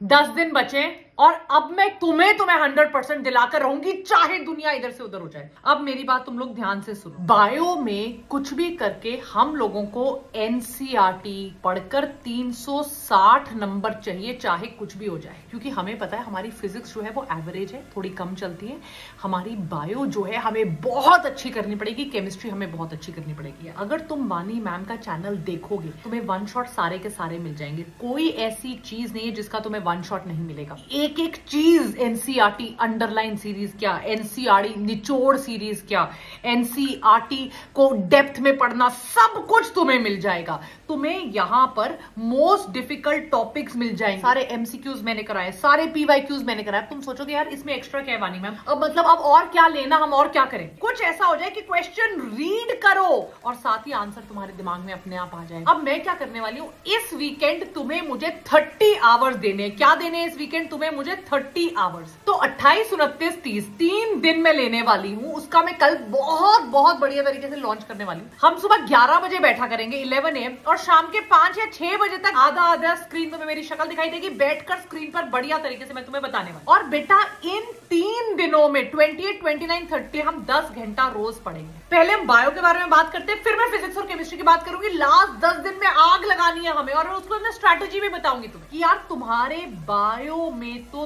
10 दिन बचे और अब मैं तुम्हें 100% दिलाकर रहूंगी, चाहे दुनिया इधर से उधर हो जाए। अब मेरी बात तुम लोग ध्यान से सुनो। बायो में कुछ भी करके हम लोगों को एनसीईआरटी पढ़कर 360 नंबर चाहिए, चाहे कुछ भी हो जाए, क्योंकि हमें पता है हमारी फिजिक्स जो है वो एवरेज है, थोड़ी कम चलती है। हमारी बायो जो है हमें बहुत अच्छी करनी पड़ेगी, केमिस्ट्री हमें बहुत अच्छी करनी पड़ेगी। अगर तुम वानी मैम का चैनल देखोगे तुम्हें वन शॉट सारे के सारे मिल जाएंगे। कोई ऐसी चीज नहीं है जिसका तुम्हें वन शॉट नहीं मिलेगा। एक एक चीज, एनसीईआरटी अंडरलाइन सीरीज क्या, एनसीईआरटी निचोड़ सीरीज क्या, एनसीईआरटी को डेप्थ में पढ़ना, सब कुछ तुम्हें मिल जाएगा। तुम्हें यहां पर मोस्ट डिफिकल्ट टॉपिक्स मिल जाएंगे। सारे एमसीक्यूज मैंने कराए, सारे पीवाईक्यूज मैंने कराए। तुम सोचोगे यार इसमें एक्स्ट्रा क्या है वानी मैम, अब मतलब अब और क्या लेना, हम और क्या करें। कुछ ऐसा हो जाए कि क्वेश्चन रीड करो और साथ ही आंसर तुम्हारे दिमाग में अपने आप आ जाए। अब मैं क्या करने वाली हूं, इस वीकेंड तुम्हें मुझे 30 आवर्स देने। क्या देने इस वीकेंड तुम्हें मुझे 30 आवर्स। तो 28, 29, 30 3 दिन में लेने वाली हूं। उसका मैं कल बहुत बहुत बढ़िया तरीके से लॉन्च करने वाली हूं। हम सुबह 11 बजे बैठा करेंगे 11 AM और शाम के 5 या 6 बजे तक आधा आधा स्क्रीन पे मेरी शक्ल दिखाई देगी, बैठकर स्क्रीन पर बढ़िया तरीके से मैं तुम्हें बताने वाली। और बेटा इन 3 दिनों में 28, 29, 30 हम 10 घंटा रोज पढ़ेंगे। पहले हम बायो के बारे में बात करते हैं, फिर मैं फिजिक्स और केमिस्ट्री की बात करूंगी। लास्ट 10 दिन में आग लगानी है हमें और उसको मैं स्ट्रैटेजी भी बताऊंगी तुम्हें कि यार तुम्हारे बायो में तो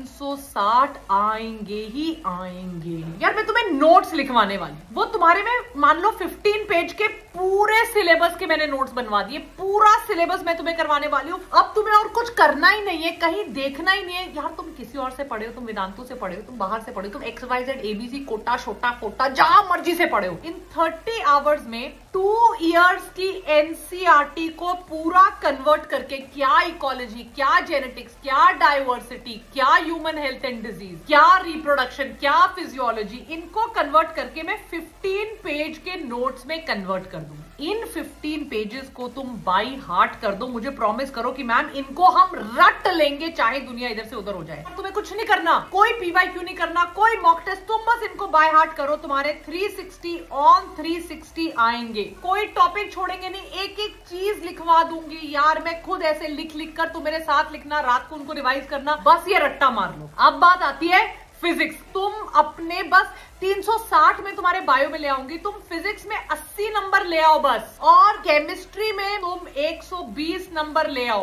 360 आएंगे ही आएंगे। यार मैं तुम्हें नोट्स लिखवाने वाली, वो तुम्हारे में मान लो 15 पेज के पूरे सिलेबस के मैंने नोट्स बनवा दिए। पूरा सिलेबस मैं तुम्हें करवाने वाली हूँ। अब तुम्हें और कुछ करना ही नहीं है, कहीं देखना ही नहीं है। यार तुम किसी और से पढ़े हो, तुम वेदांतु से पढ़े हो, तुम बाहर से पढ़े हो, तुम XYZ ABC कोटा छोटा कोटा जहां मर्जी से पढ़े हो। इन 30 आवर्स में 2 इयर्स की एनसीईआरटी को पूरा कन्वर्ट करके, क्या इकोलॉजी, क्या जेनेटिक्स, क्या डाइवर्सिटी, क्या ह्यूमन हेल्थ एंड डिजीज, क्या रिप्रोडक्शन, क्या फिजियोलॉजी, इनको कन्वर्ट करके मैं 15 पेज के नोट्स में कन्वर्ट कर दूं। इन 15 पेजेस को तुम बाई हार्ट कर दो। मुझे प्रॉमिस करो कि मैम इनको हम रट लेंगे, चाहे दुनिया इधर से उधर हो जाए। तुम्हें कुछ नहीं करना, कोई पीवाईक्यू नहीं करना, कोई मॉक टेस्ट, तुम बस इनको बाय हार्ट करो। तुम्हारे 360 ऑन 360 आएंगे, कोई टॉपिक छोड़ेंगे नहीं, एक एक चीज लिखवा दूंगी। यार मैं खुद ऐसे लिख लिख कर, तुम मेरे साथ लिखना, रात को उनको रिवाइज करना, बस ये रट्टा मार लो। अब बात आती है फिजिक्स। तुम अपने बस 360 में तुम्हारे बायो में ले आऊंगी, तुम फिजिक्स में 80 नंबर ले आओ बस, और केमिस्ट्री में तुम 120 नंबर ले आओ।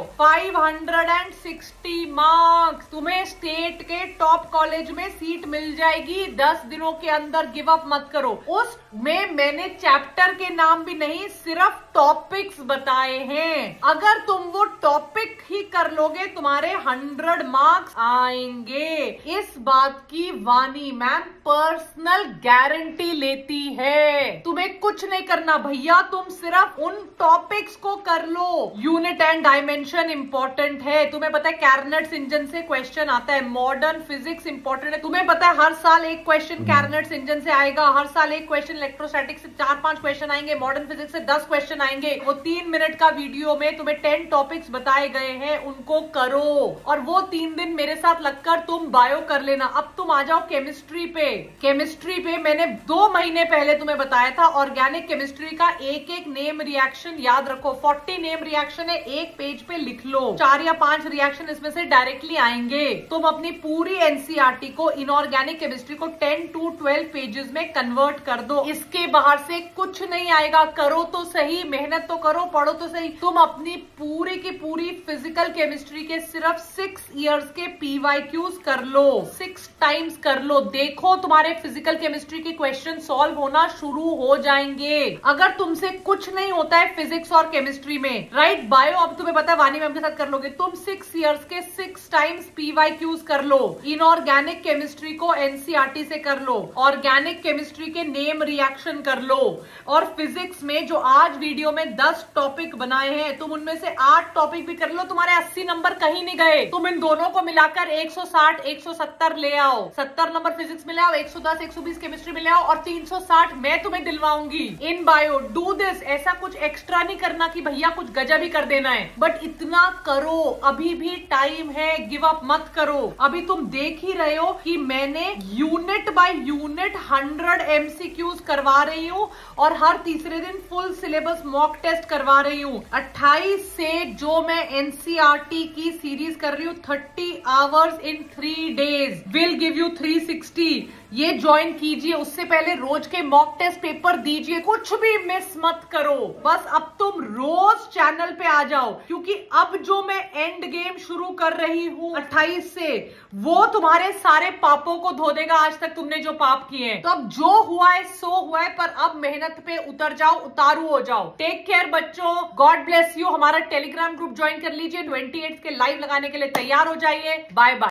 560 मार्क्स, तुम्हें स्टेट के टॉप कॉलेज में सीट मिल जाएगी 10 दिनों के अंदर। गिव अप मत करो। उसमें मैंने चैप्टर के नाम भी नहीं, सिर्फ टॉपिक्स बताए हैं। अगर तुम वो टॉपिक ही कर लोगे तुम्हारे 100 मार्क्स आएंगे। इस बात की वानी मैम पर्सनल गारंटी लेती है। तुम्हें कुछ नहीं करना भैया, तुम सिर्फ उन टॉपिक्स को कर लो। यूनिट एंड डायमेंशन इंपॉर्टेंट है, तुम्हें पता है कैर्नेट्स इंजन से क्वेश्चन आता है। मॉडर्न फिजिक्स इंपॉर्टेंट है, तुम्हें पता है हर साल एक क्वेश्चन कैर्नेट्स इंजन से आएगा, हर साल एक क्वेश्चन इलेक्ट्रोस्टैटिक्स से 4-5 क्वेश्चन आएंगे, मॉडर्न फिजिक्स से 10 क्वेश्चन आएंगे। वो 3 मिनट का वीडियो में तुम्हें 10 टॉपिक्स बताए गए हैं, उनको करो। और वो 3 दिन मेरे साथ लगकर तुम बायो कर लेना। अब तुम आ जाओ केमिस्ट्री पे। केमिस्ट्री पे मैंने 2 महीने पहले तुम्हें बताया था, ऑर्गेनिक केमिस्ट्री का एक एक नेम रिएक्शन याद रखो। 40 नेम रिएक्शन है, एक पेज पे लिख लो। 4 या 5 रिएक्शन इसमें से डायरेक्टली आएंगे। तुम अपनी पूरी एनसीईआरटी को, इनऑर्गेनिक केमिस्ट्री को 10 to 12 पेजेस में कन्वर्ट कर दो। इसके बाहर से कुछ नहीं आएगा। करो तो सही, मेहनत तो करो, पढ़ो तो सही। तुम अपनी पूरी की पूरी फिजिकल केमिस्ट्री के सिर्फ 6 इयर्स के पीवाईक्यूज कर लो, 6 टाइम्स कर लो। देखो तुम्हारे फिजिकल केमिस्ट्री के क्वेश्चन सॉल्व होना शुरू हो जाएंगे। अगर तुमसे कुछ नहीं होता है फिजिक्स और केमिस्ट्री में, राइट, बायो अब तुम्हें पता है वानी मैम के साथ कर लोगे। तुम 6 इयर्स के 6 टाइम्स पीवाईक्यूज कर लो। इनऑर्गेनिक केमिस्ट्री को एनसीईआरटी से कर लो, ऑर्गेनिक केमिस्ट्री के नेम रिएक्शन कर लो, और फिजिक्स में जो आज वीडियो में 10 टॉपिक बनाए हैं तुम उनमें से 8 टॉपिक भी कर लो। तुम्हारे 80 नंबर कहीं नहीं गए। तुम इन दोनों को मिलाकर 160, 170 ले आओ। 70 नंबर फिजिक्स में ले आओ, 110, 120 केमिस्ट्री में ले आओ और 360 मैं तुम्हें दिलवाऊंगी इन बायो। Do this. ऐसा कुछ एक्स्ट्रा नहीं करना कि भैया कुछ गजब ही कर देना है, बट इतना करो, अभी भी टाइम है, गिव अप मत करो। अभी तुम देख ही रहे हो कि मैंने यूनिट बाय यूनिट 100 MCQs करवा रही हूँ और हर तीसरे दिन फुल सिलेबस मॉक टेस्ट करवा रही हूँ। 28 से जो मैं NCERT की सीरीज कर रही हूँ 30 hours in 3 days will give you 360। ये ज्वाइन कीजिए, उससे पहले रोज के मॉक टेस्ट पेपर दीजिए, कुछ भी मिस मत करो। बस अब तुम रोज चैनल पे आ जाओ, क्योंकि अब जो मैं एंड गेम शुरू कर रही हूँ 28 से, वो तुम्हारे सारे पापों को धो देगा आज तक तुमने जो पाप किए हैं। तो अब जो हुआ है सो हुआ है, पर अब मेहनत पे उतर जाओ, उतारू हो जाओ। टेक केयर बच्चों, गॉड ब्लेस यू। हमारा टेलीग्राम ग्रुप ज्वाइन कर लीजिए, 28 के लाइव लगाने के लिए तैयार हो जाइए। Bye bye.